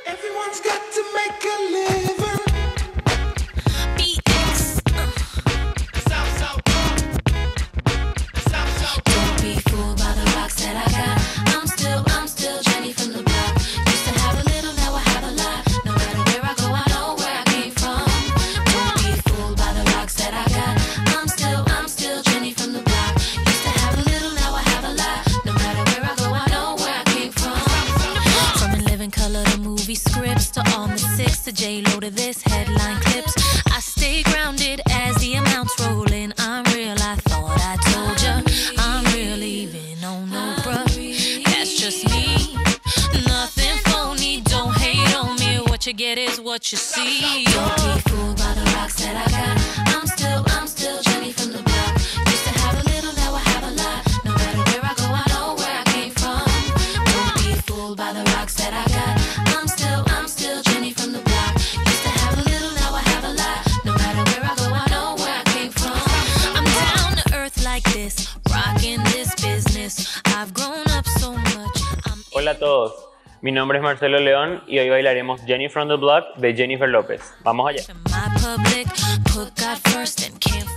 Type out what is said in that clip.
Everyone's got to make a living. BX. Don't be fooled by the rocks that I got. I'm still Jenny from the block. Used to have a little, now I have a lot. No matter where I go, I know where I came from. Don't be fooled by the rocks that I got. I'm still Jenny from the block. Used to have a little, now I have a lot. No matter where I go, I know where I came from. From in living color to movie scripts to all the six to J-Lo to this headline clips. I stay grounded as the amounts roll in. I'm real, I thought I told ya. I'm real even on no bruh. That's just me, nothing phony. Don't hate on me, what you get is what you see. Don't be fooled by the rocks that I got. I'm still Jenny from the block. Used to have a little, now I have a lot. No matter where I go, I know where I came from. Don't be fooled by the rocks that I got. I'm still Jenny from the block. Used to have a little, now I have a lot. No matter where I go, I know where I came from. I'm down to earth like this, rocking this business. I've grown up so much. Hola a todos, mi nombre es Marcelo León y hoy bailaremos Jenny from the Block de Jennifer López. Vamos allá. My public, put God first and can't